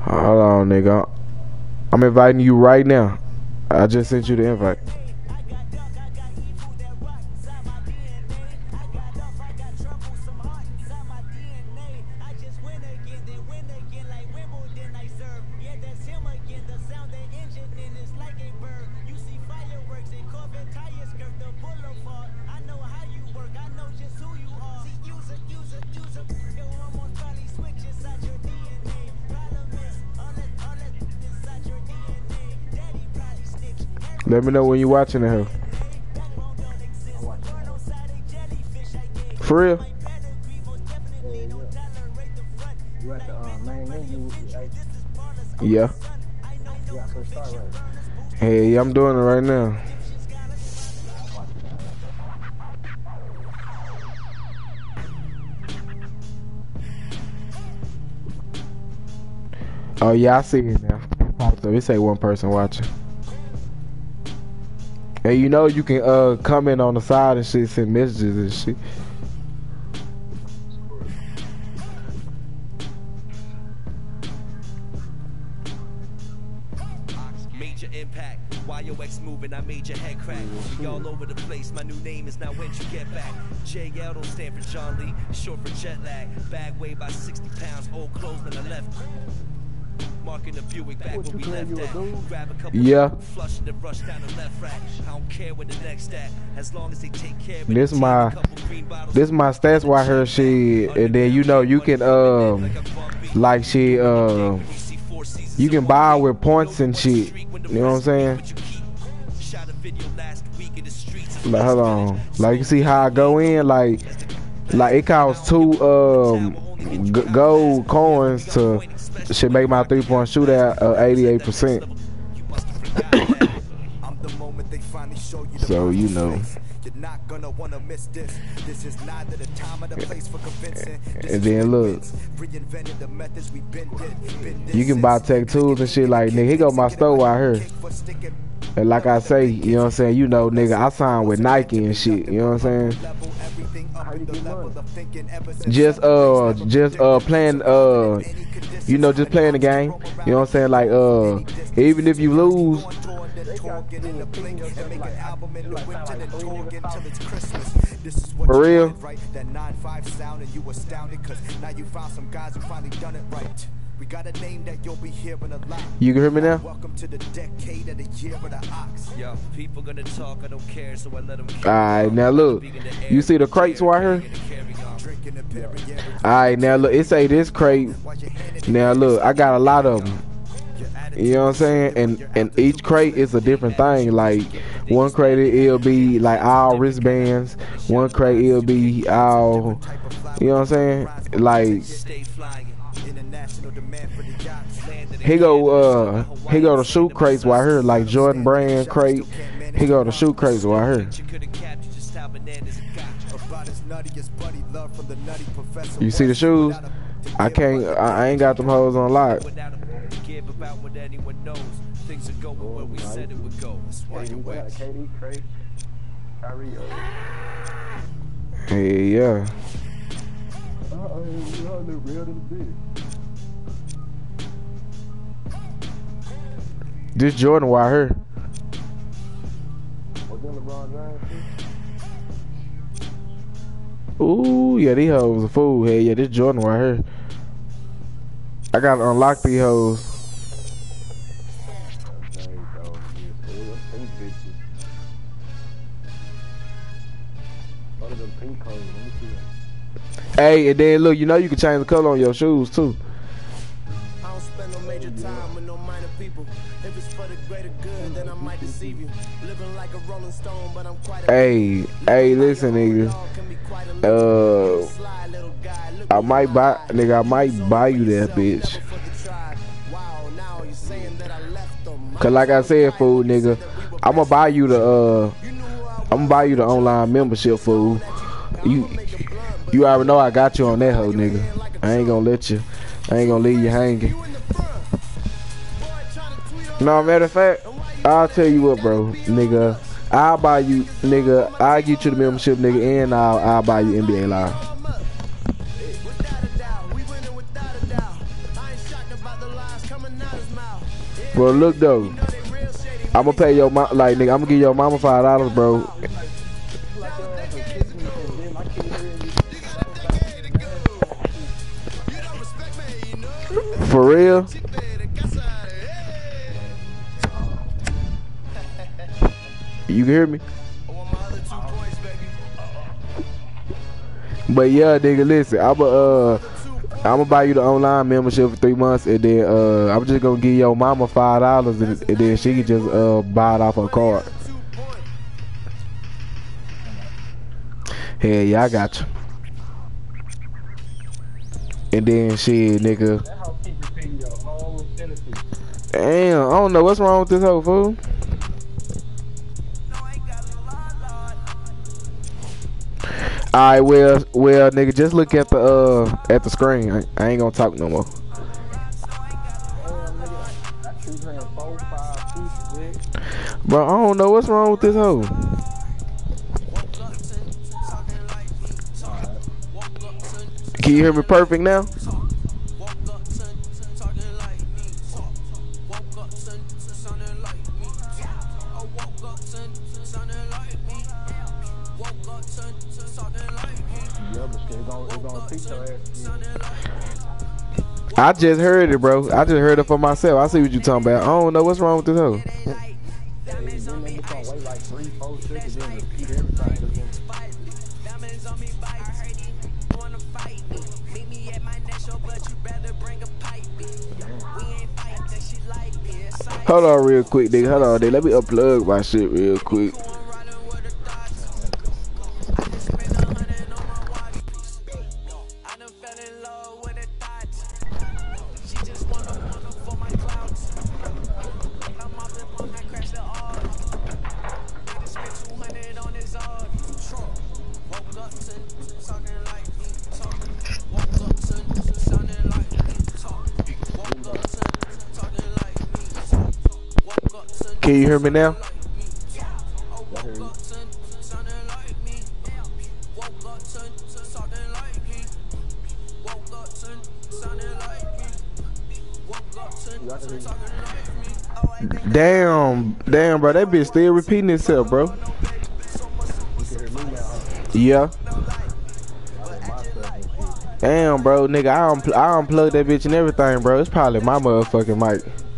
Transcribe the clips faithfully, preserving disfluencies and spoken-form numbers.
Hold on, nigga. I'm inviting you right now. I just sent you the invite. Let me know when you're watching it here. For real? You at the uh, main menu? Yeah. Yeah, so start right. Hey, yeah, I'm doing it right now. Oh yeah, I see it now. So it say one person watching. And you know you can uh comment on the side and shit, send messages and shit. Major impact. Y O X moving, I made your head crack. We all over the place. My new name is now when you get back. J L don't stand for John Lee, short for jet lag. Bag weighed by sixty pounds, old clothes on the left. Marking the Buick back where we left at. Grab a couple yeah. flush and rush down the left rack. I don't care where the next at, as long as they take care of it. This my this my stats why her shit, and then you know you can um like she uh you can buy with points and shit. You know what I'm saying? Like hold on, like you see how I go in, like like it costs two um g gold coins to should make my three point shootout uh, eighty-eight percent. So you know. And then look, you can buy tech tools and shit like nigga. Here go my store out here. And like I say, you know what I'm saying, you know, nigga, I signed with Nike and shit, you know what I'm saying? Just uh just uh playing uh you know, just playing the game. You know what I'm saying? Like uh even if you lose, for real. We got a name that you'll be hearing a lot. You can hear me now? Welcome to the decade of the year of the ox. Yo, people gonna talk, I don't care, so I let them. Alright, now look. You see the crates right here? Alright, now look, it say this crate. Now look, I got a lot of them. You know what I'm saying? And and each crate is a different thing. Like one crate it'll be like all wristbands. One crate it'll be all, you know what I'm saying? Like he go uh he go to shoot crates right here, like Jordan Brand crate. He go to shoot crates right here. You see the shoes? I can't I ain't got them hoes on lock. Hey yeah. This Jordan right here. Ooh, yeah, these hoes a fool. Hey, yeah, this Jordan right here. I gotta unlock these hoes. Hey, and then look, you know you can change the color on your shoes too. I don't spend no major time with no minor people. If it's for the greater good, then I might deceive you. Living like a rolling stone, but I'm quite a Hey, hey, listen, nigga. Uh, I might buy, nigga, I might buy you that bitch. Cause like I said, fool, nigga, I'ma buy you the uh, I'ma buy you the online membership, fool. You, you already know I got you on that hoe, nigga. I ain't gonna let you, I ain't gonna leave you hanging. No, matter of fact, I'll tell you what, bro, nigga. I'll buy you, nigga. I'll get you the membership, nigga, and I'll I'll buy you N B A Live. Bro, look though. I'ma pay your mom, like nigga. I'ma give your mama five dollars, bro. For real? You can hear me? But yeah, nigga, listen. I'ma uh, I'ma buy you the online membership for three months, and then uh, I'm just gonna give your mama five dollars, and, and then she can just uh buy it off her card. Hell yeah, I got you. And then shit, nigga. Damn, I don't know what's wrong with this whole fool. Alright, well, well, nigga, just look at the uh at the screen. I, I ain't gonna talk no more. Bro, I don't know what's wrong with this hoe. Can you hear me perfect now? I just heard it, bro. I just heard it for myself. I see what you talking about. I don't know what's wrong with this hoe. Hold on real quick, nigga. Hold on, nigga. Let me unplug my shit real quick. Can you hear me now? Damn, damn, bro, that bitch still repeating itself, bro. Yeah. Damn, bro, nigga, I unpl I unplugged that bitch and everything, bro. It's probably my motherfucking mic.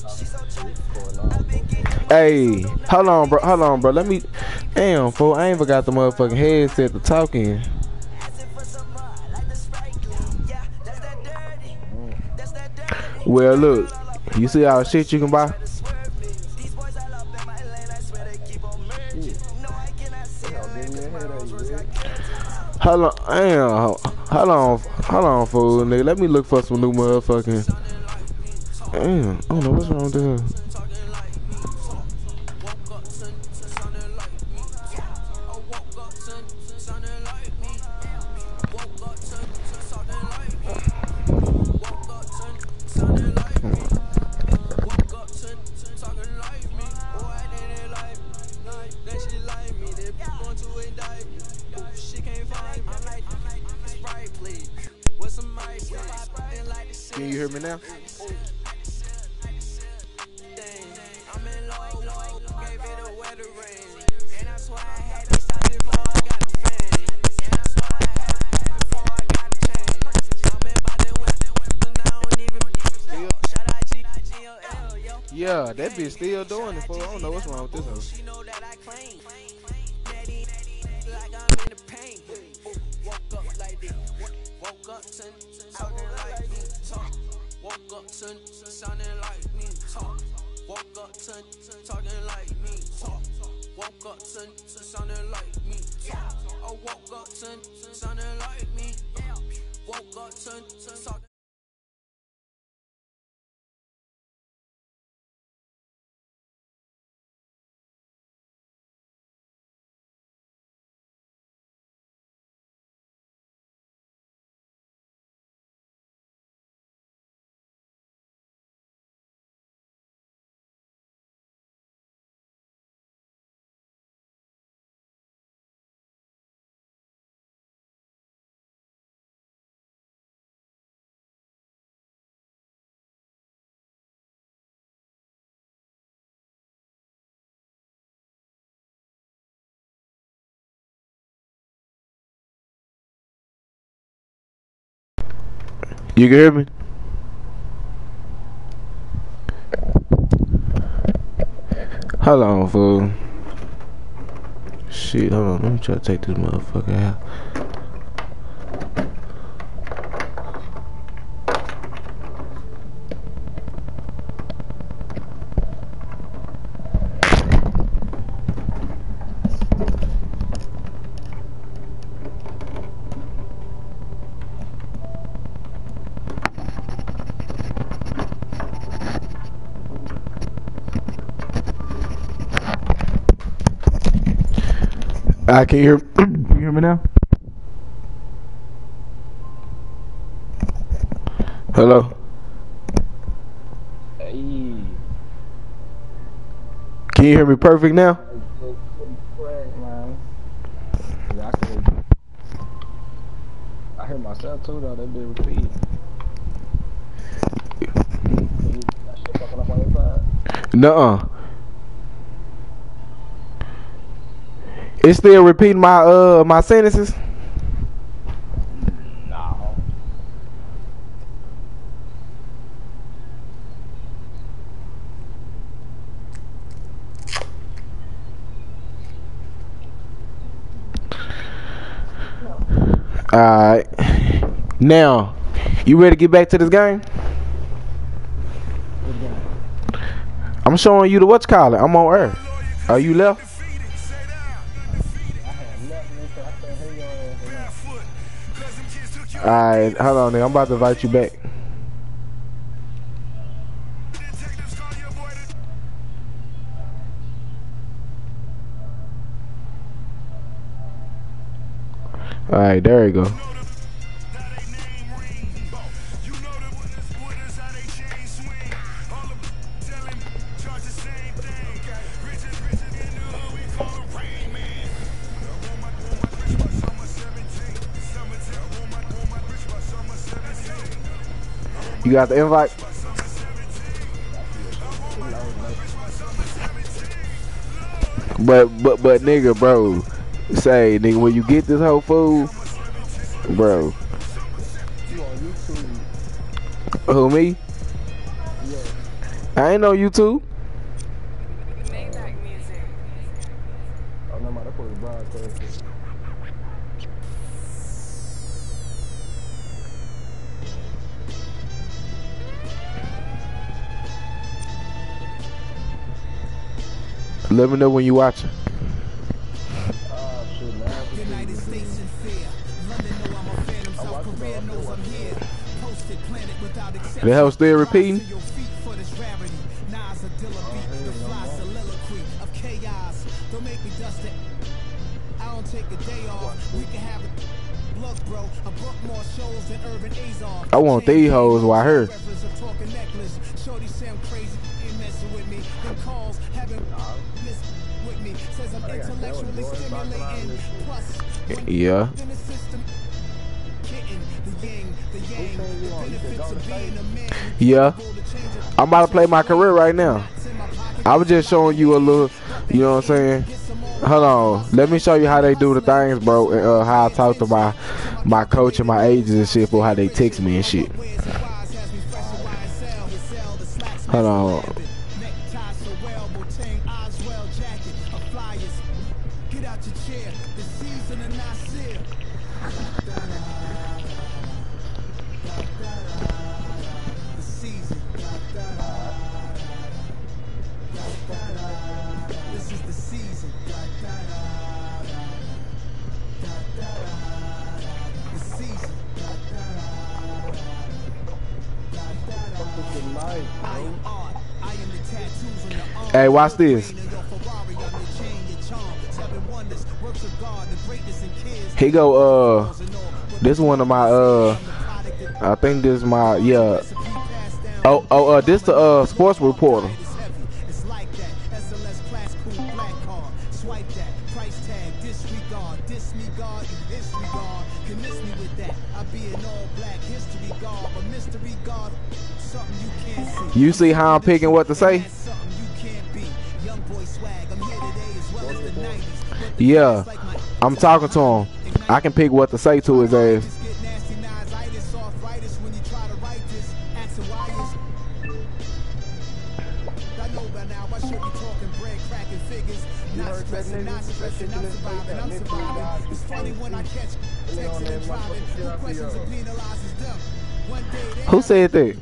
Hey, hold on, bro. Hold on, bro. Let me. Damn, fool. I ain't forgot the motherfucking headset to talk in. Well, look. You see all the shit you can buy? Hold on, damn. Hold on, hold on, fool, nigga. Let me look for some new motherfucking. Damn, I don't know what's wrong with this. Can you hear me now? Yeah, that bitch still doing it, fool. I don't know what's wrong with this hoe. Woke up, son, talking like me, talk. Woke up, son, sounding like me, talk. Woke up, son, talking like me, talk. Woke up, son, sounding like me, talk. I woke up, son, sounding like me. Woke up, son, talking. You can hear me? Hold on, fool. Shit, hold on. Let me try to take this motherfucker out. I can hear. Can you hear me now? Hello. Hey. Can you hear me perfect now? Yeah, I can hear you. I hear myself too though. That bit repeat. That shit fucking up on your side. Nuh-uh. It's still repeating my uh my sentences. No. Alright. Now, you ready to get back to this game? I'm showing you the what's call it. I'm on air. Are you left? Alright, hold on, nigga. I'm about to invite you back. Alright, there you go. You got the invite? But but but nigga, bro, say nigga, when you get this whole food, bro. You on YouTube? Who, me? Yeah. I ain't on YouTube. Maybach music. Oh no, that was broadcast. Let me know when you watching. Oh shit, man. United States in fear. London know I'm a phantom. South Korea knows I'm here. Posted planet without exception. The hell still repeating? Your feet for this rarity. Nas a Dilla beat. The fly soliloquy of chaos. Don't make me dust it. I don't take a day off. We can have a look, bro. I book more shows than Urban Azar. I want these hoes while her. Talking necklace. Shorty say I'm crazy. Ain't messing with me. Them calls having with me. Says I'm intellectually stimulating. Plus, Yeah. in the system, kitten, the yang, the yang, the benefits of being a man. Yeah. I'm about to play my career right now. I was just showing you a little, you know what I'm saying? Hold on. Let me show you how they do the things, bro. And uh, how I talk to my my coach and my agents and shit, for how they text me and shit. Hold on. Hey, watch this. Here go, uh, this one of my, uh, I think this is my, yeah. Oh, oh, uh, this the, uh, sports reporter. You see how I'm picking what to say? Yeah, I'm talking to him. I can pick what to say to his ass. brightest when you try to write this. Asking why is. I know by now I should be talking bread, cracking figures. Not stressing, not stressing, I'm surviving, I'm surviving. It's funny when I catch texting and driving. Who questions and penalizes them? One day they Who said that?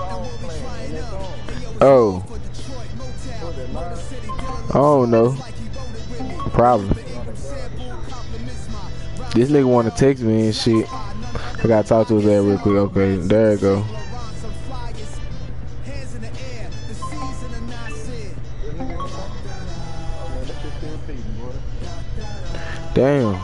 Oh. I don't know. Probably. This nigga wanna text me and shit. I gotta talk to his ass real quick. Okay, there you go. Damn.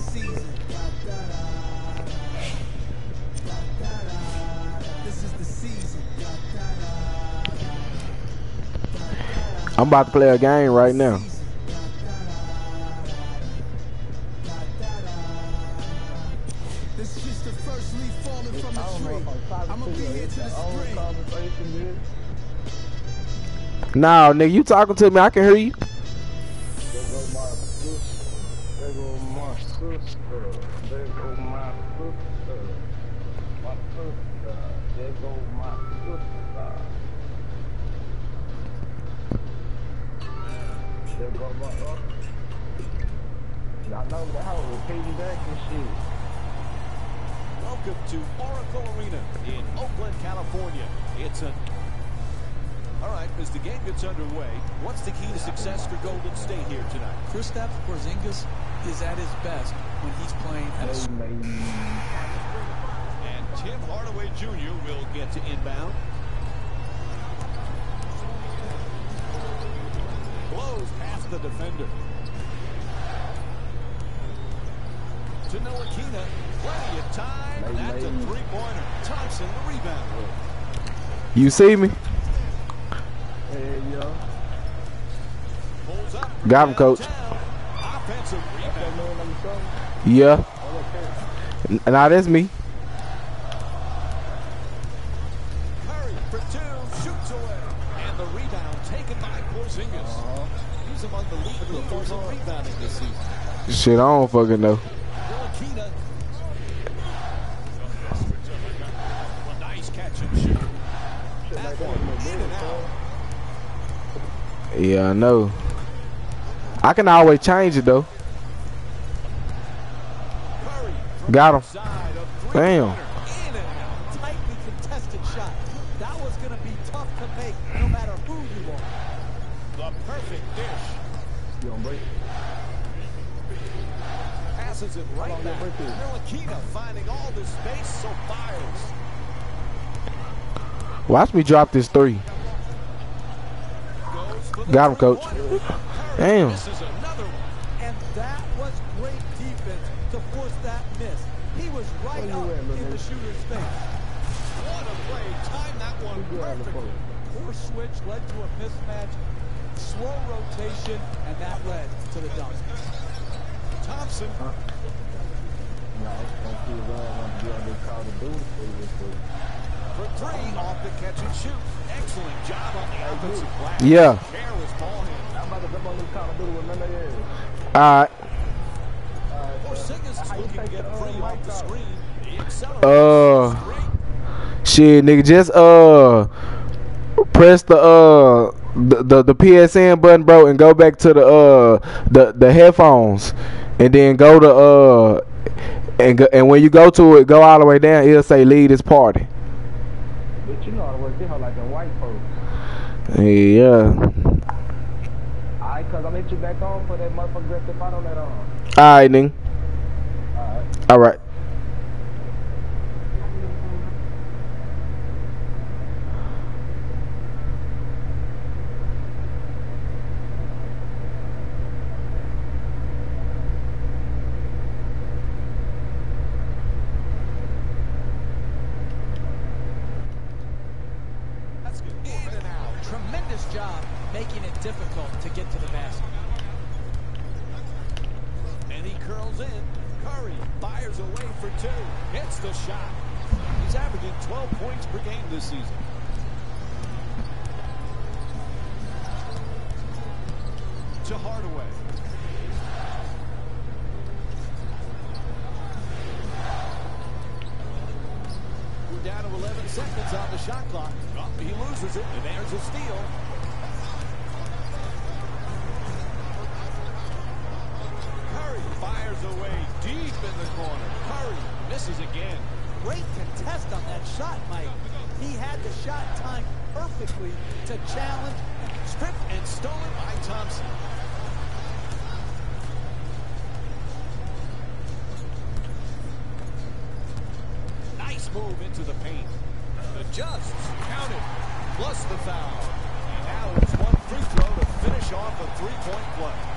I'm about to play a game right now. Nah, nigga, you talking to me? I can hear you. Welcome to Oracle Arena in Oakland, California. It's a... All right, as the game gets underway, what's the key to success for Golden State here tonight? Kristaps Porzingis is at his best when he's playing at a... And Tim Hardaway Junior will get to inbound. Blows past the defender. To Ntilikina, plenty of time, and that's a three-pointer. Thompson, the rebound. You see me? Hey, yo. Pulls up. Got him, coach. Offensive rebound. Yeah. Now that's me. Curry for two, shoots away. And the rebound taken by Porzingis. Uh-huh. He's among the lead leaders in rebounding this season. Shit, I don't fucking know. Ntilikina. A nice catch and shoot. That one in and out. Yeah, I know. I can always change it though. Got him. Damn. In and out. Tightly contested shot. That was going to be tough to make no matter who you are. The perfect dish. You don't break it. Passes it right back. Ntilikina finding all this space, so fires. Watch me drop this three. Got him, coach. Damn. This is another one. And that was great defense to force that miss. He was right up in the shooter's face. What a play. Timed that one perfectly. Poor switch led to a mismatch. Slow rotation, and that led to the dunk. Thompson. Huh? No, don't see his arm on the other Call of Duty for this week. For three, off the catch and shoot. Excellent job on the offensive glass. Yeah. Careless ball hand. I'm about to jump on this Call of Duty with none of theirs. Alright. Porzingis is looking to get free off the screen. He accelerates. Uh, shit, nigga, just uh, press the uh, the, the the P S N button, bro, and go back to the uh, the the headphones, and then go to uh, and go, and when you go to it, go all the way down. It'll say lead this party. But you know how to work this hoe like a white folks. Yeah. Alright, cuz I'm hit you back on for that motherfucker dressed if I don't let on. Alright, nigga. Alright. Alright. In and out. Tremendous job making it difficult to get to the basket. And he curls in. Curry fires away for two. Hits the shot. He's averaging twelve points per game this season. To Hardaway. down to eleven seconds on the shot clock. Oh, he loses it, and there's a steal. Curry fires away deep in the corner. Curry misses again. Great contest on that shot, Mike. He had the shot timed perfectly to challenge. Stripped and stolen by Thompson. Nice move into the paint. Adjusts, counted, plus the foul. And now it's one free throw to finish off a three-point play.